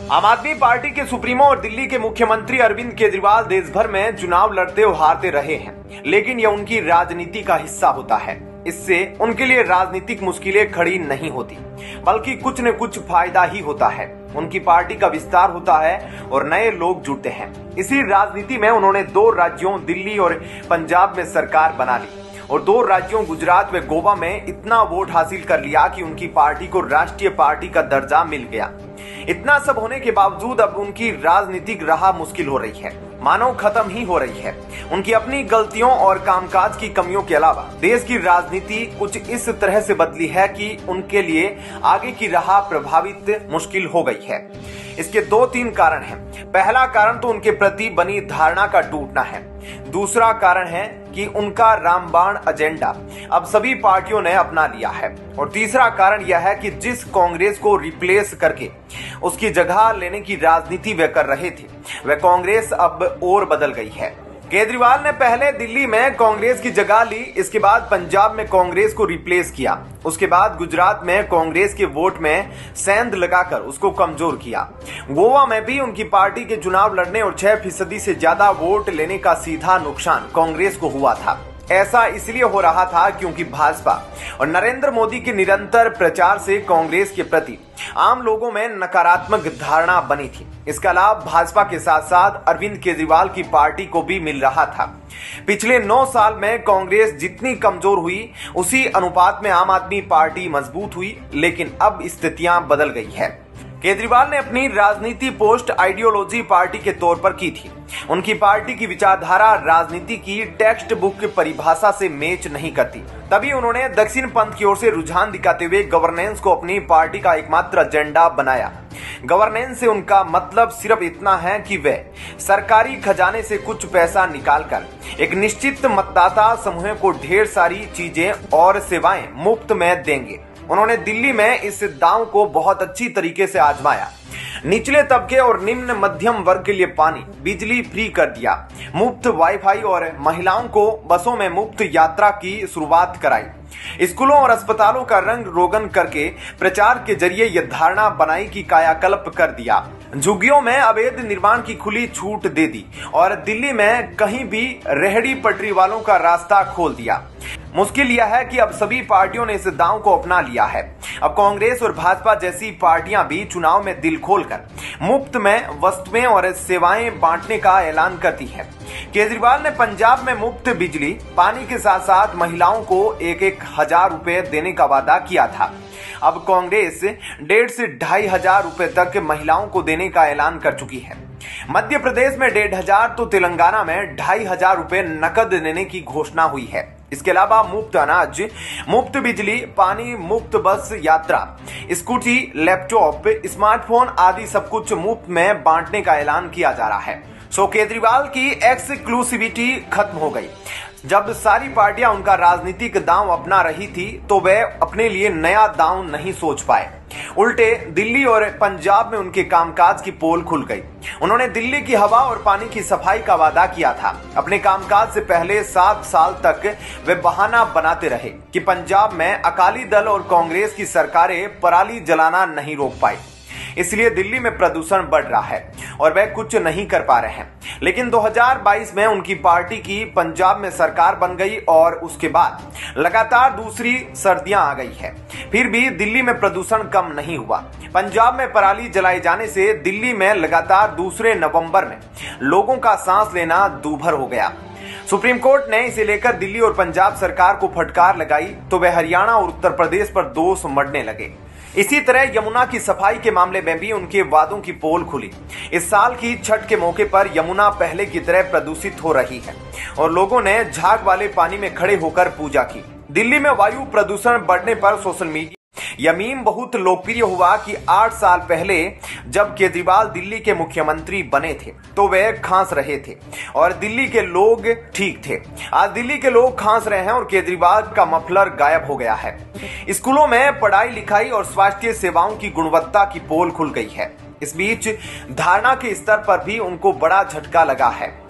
आम आदमी पार्टी के सुप्रीमो और दिल्ली के मुख्यमंत्री अरविंद केजरीवाल देश भर में चुनाव लड़ते और हारते रहे हैं, लेकिन यह उनकी राजनीति का हिस्सा होता है। इससे उनके लिए राजनीतिक मुश्किलें खड़ी नहीं होती, बल्कि कुछ न कुछ फायदा ही होता है। उनकी पार्टी का विस्तार होता है और नए लोग जुड़ते हैं। इसी राजनीति में उन्होंने 2 राज्यों दिल्ली और पंजाब में सरकार बना ली और 2 राज्यों गुजरात व गोवा में इतना वोट हासिल कर लिया कि उनकी पार्टी को राष्ट्रीय पार्टी का दर्जा मिल गया। इतना सब होने के बावजूद अब उनकी राजनीतिक राह मुश्किल हो रही है, मानो खत्म ही हो रही है। उनकी अपनी गलतियों और कामकाज की कमियों के अलावा देश की राजनीति कुछ इस तरह से बदली है कि उनके लिए आगे की राह प्रभावित मुश्किल हो गई है। इसके 2-3 कारण हैं। पहला कारण तो उनके प्रति बनी धारणा का टूटना है। दूसरा कारण है कि उनका रामबाण एजेंडा अब सभी पार्टियों ने अपना लिया है। और तीसरा कारण यह है कि जिस कांग्रेस को रिप्लेस करके उसकी जगह लेने की राजनीति वे कर रहे थे, वह कांग्रेस अब और बदल गई है। केजरीवाल ने पहले दिल्ली में कांग्रेस की जगह ली, इसके बाद पंजाब में कांग्रेस को रिप्लेस किया, उसके बाद गुजरात में कांग्रेस के वोट में सेंध लगाकर उसको कमजोर किया। गोवा में भी उनकी पार्टी के चुनाव लड़ने और 6% से ज्यादा वोट लेने का सीधा नुकसान कांग्रेस को हुआ था। ऐसा इसलिए हो रहा था क्योंकि भाजपा और नरेंद्र मोदी के निरंतर प्रचार से कांग्रेस के प्रति आम लोगों में नकारात्मक धारणा बनी थी। इसका लाभ भाजपा के साथ साथ अरविंद केजरीवाल की पार्टी को भी मिल रहा था। पिछले 9 साल में कांग्रेस जितनी कमजोर हुई, उसी अनुपात में आम आदमी पार्टी मजबूत हुई, लेकिन अब स्थितियां बदल गई है। केजरीवाल ने अपनी राजनीति पोस्ट आइडियोलॉजी पार्टी के तौर पर की थी। उनकी पार्टी की विचारधारा राजनीति की टेक्स्ट बुक परिभाषा से मैच नहीं करती। तभी उन्होंने दक्षिण पंथ की ओर से रुझान दिखाते हुए गवर्नेंस को अपनी पार्टी का एकमात्र एजेंडा बनाया। गवर्नेंस से उनका मतलब सिर्फ इतना है कि वे सरकारी खजाने से कुछ पैसा निकालकर एक निश्चित मतदाता समूह को ढेर सारी चीजें और सेवाएं मुफ्त में देंगे। उन्होंने दिल्ली में इस दांव को बहुत अच्छी तरीके से आजमाया। निचले तबके और निम्न मध्यम वर्ग के लिए पानी, बिजली फ्री कर दिया, मुफ्त वाईफाई और महिलाओं को बसों में मुफ्त यात्रा की शुरुआत कराई। स्कूलों और अस्पतालों का रंग रोगन करके प्रचार के जरिए यह धारणा बनाई कि कायाकल्प कर दिया। झुग्गियों में अवैध निर्माण की खुली छूट दे दी और दिल्ली में कहीं भी रेहड़ी पटरी वालों का रास्ता खोल दिया। मुश्किल यह है कि अब सभी पार्टियों ने इस दांव को अपना लिया है। अब कांग्रेस और भाजपा जैसी पार्टियां भी चुनाव में दिल खोलकर मुफ्त में वस्तुएं और सेवाएं बांटने का ऐलान करती है। केजरीवाल ने पंजाब में मुफ्त बिजली, पानी के साथ साथ महिलाओं को 1-1 हजार रुपए देने का वादा किया था। अब कांग्रेस 1.5 से 2.5 हजार रुपए तक महिलाओं को देने का ऐलान कर चुकी है। मध्य प्रदेश में 1,500 तो तेलंगाना में 2.5 हजार रुपए नकद देने की घोषणा हुई है। इसके अलावा मुफ्त अनाज, मुफ्त बिजली, पानी, मुफ्त बस यात्रा, स्कूटी, लैपटॉप, स्मार्टफोन आदि सब कुछ मुफ्त में बांटने का ऐलान किया जा रहा है। सो केजरीवाल की एक्सक्लूसिविटी खत्म हो गई। जब सारी पार्टियां उनका राजनीतिक दांव अपना रही थी तो वे अपने लिए नया दांव नहीं सोच पाए। उल्टे दिल्ली और पंजाब में उनके कामकाज की पोल खुल गई। उन्होंने दिल्ली की हवा और पानी की सफाई का वादा किया था। अपने कामकाज से पहले 7 साल तक वे बहाना बनाते रहे कि पंजाब में अकाली दल और कांग्रेस की सरकारें पराली जलाना नहीं रोक पाई, इसलिए दिल्ली में प्रदूषण बढ़ रहा है और वे कुछ नहीं कर पा रहे हैं। लेकिन 2022 में उनकी पार्टी की पंजाब में सरकार बन गई और उसके बाद लगातार दूसरी सर्दियां आ गई है, फिर भी दिल्ली में प्रदूषण कम नहीं हुआ। पंजाब में पराली जलाए जाने से दिल्ली में लगातार दूसरे नवंबर में लोगों का सांस लेना दूभर हो गया। सुप्रीम कोर्ट ने इसे लेकर दिल्ली और पंजाब सरकार को फटकार लगाई तो वे हरियाणा और उत्तर प्रदेश पर दोष मढ़ने लगे। इसी तरह यमुना की सफाई के मामले में भी उनके वादों की पोल खुली। इस साल की छठ के मौके पर यमुना पहले की तरह प्रदूषित हो रही है और लोगों ने झाग वाले पानी में खड़े होकर पूजा की। दिल्ली में वायु प्रदूषण बढ़ने पर सोशल मीडिया यह मीम बहुत लोकप्रिय हुआ कि 8 साल पहले जब केजरीवाल दिल्ली के मुख्यमंत्री बने थे तो वे खांस रहे थे और दिल्ली के लोग ठीक थे। आज दिल्ली के लोग खांस रहे हैं और केजरीवाल का मफलर गायब हो गया है। स्कूलों में पढ़ाई लिखाई और स्वास्थ्य सेवाओं की गुणवत्ता की पोल खुल गई है। इस बीच धारणा के स्तर पर भी उनको बड़ा झटका लगा है।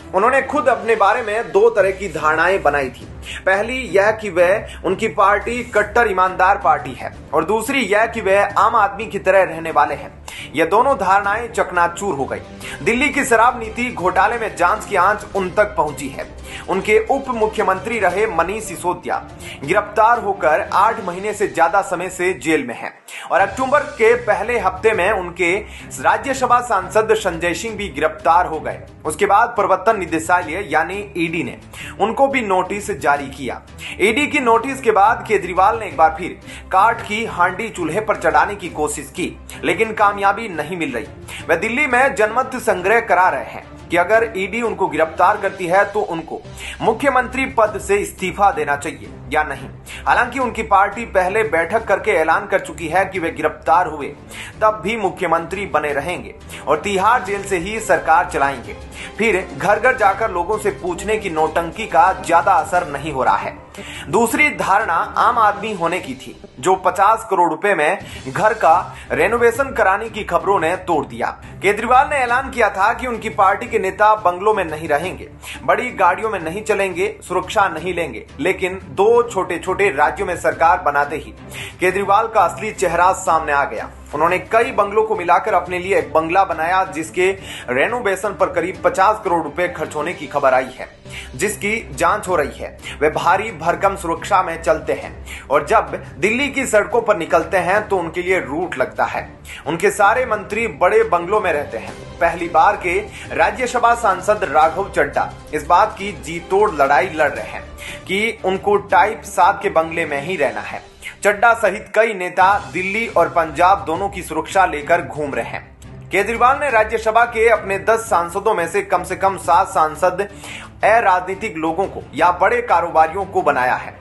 उन्होंने खुद अपने बारे में दो तरह की धारणाएं बनाई थी। पहली यह कि वह उनकी पार्टी कट्टर ईमानदार पार्टी है और दूसरी यह कि वह आम आदमी की तरह रहने वाले हैं। यह दोनों धारणाएं चकनाचूर हो गई। दिल्ली की शराब नीति घोटाले में जांच की आंच उन तक पहुंची है। उनके उप मुख्यमंत्री रहे मनीष सिसोदिया गिरफ्तार होकर 8 महीने से ज्यादा समय से जेल में हैं और अक्टूबर के पहले हफ्ते में उनके राज्यसभा सांसद संजय सिंह भी गिरफ्तार हो गए। उसके बाद प्रवर्तन निदेशालय यानी ईडी ने उनको भी नोटिस जारी किया। ईडी की नोटिस के बाद केजरीवाल ने एक बार फिर काठ की हांडी चूल्हे पर चढ़ाने की कोशिश की, लेकिन कामयाबी नहीं मिल रही। वह दिल्ली में जनमत संग्रह करा रहे हैं कि अगर ईडी उनको गिरफ्तार करती है तो उनको मुख्यमंत्री पद से इस्तीफा देना चाहिए या नहीं। हालांकि उनकी पार्टी पहले बैठक करके ऐलान कर चुकी है कि वे गिरफ्तार हुए तब भी मुख्यमंत्री बने रहेंगे और तिहाड़ जेल से ही सरकार चलाएंगे। फिर घर घर जाकर लोगों से पूछने की नौटंकी का ज्यादा असर नहीं हो रहा है। दूसरी धारणा आम आदमी होने की थी, जो 50 करोड़ रुपए में घर का रेनोवेशन कराने की खबरों ने तोड़ दिया। केजरीवाल ने ऐलान किया था कि उनकी पार्टी के नेता बंगलों में नहीं रहेंगे, बड़ी गाड़ियों में नहीं चलेंगे, सुरक्षा नहीं लेंगे, लेकिन 2 छोटे छोटे राज्यों में सरकार बनाते ही केजरीवाल का असली चेहरा सामने आ गया। उन्होंने कई बंगलों को मिलाकर अपने लिए एक बंगला बनाया जिसके रेनोवेशन पर करीब 50 करोड़ रुपए खर्च होने की खबर आई है, जिसकी जांच हो रही है। वे भारी भरकम सुरक्षा में चलते हैं और जब दिल्ली की सड़कों पर निकलते हैं तो उनके लिए रूट लगता है। उनके सारे मंत्री बड़े बंगलों में रहते हैं। पहली बार के राज्यसभा सांसद राघव चड्ढा इस बात की जी तोड़ लड़ाई लड़ रहे हैं कि उनको टाइप 7 के बंगले में ही रहना है। चड्ढा सहित कई नेता दिल्ली और पंजाब दोनों की सुरक्षा लेकर घूम रहे हैं। केजरीवाल ने राज्यसभा के अपने 10 सांसदों में से कम 7 सांसद अराजनीतिक लोगों को या बड़े कारोबारियों को बनाया है।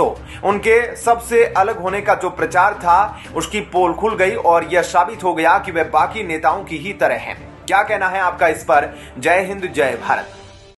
उनके सबसे अलग होने का जो प्रचार था उसकी पोल खुल गई और यह साबित हो गया कि वे बाकी नेताओं की ही तरह हैं। क्या कहना है आपका इस पर? जय हिंद, जय भारत।